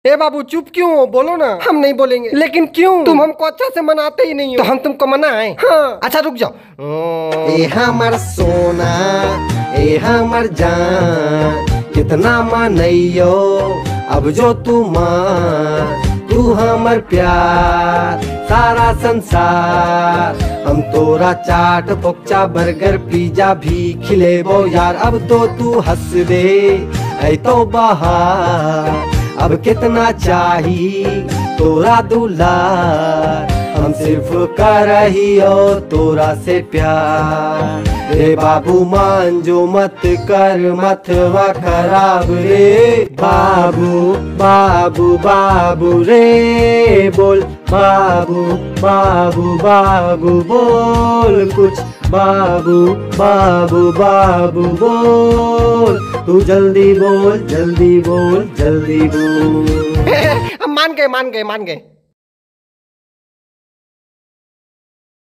ए बाबू चुप क्यों हो, बोलो ना। हम नहीं बोलेंगे। लेकिन क्यों? तुम हमको अच्छा से मनाते ही नहीं हो। तो हम तुमको मनाएं? हाँ। अच्छा रुक जाओ। ए हमर सोना, ए हमर जान, कितना मनइयो अब जो तू मान, तू हमर प्यार सारा संसार। हम तोरा चाट फोक्चा बर्गर पिज्जा भी खिलेबो यार। अब तो तू हंस दे ऐ तो बहार, अब कितना चाही तोरा दुलार। हम सिर्फ कर ही हो तोरा से प्यार। रे बाबू मान जो मत कर मथवा खराब रे। बाबू बाबू बाबू रे बोल, बाबू बाबू बाबू बोल कुछ, बाबू बाबू बाबू बोल, तू जल्दी बोल जल्दी बोल जल्दी बोल। मान गए मान गए मान गए।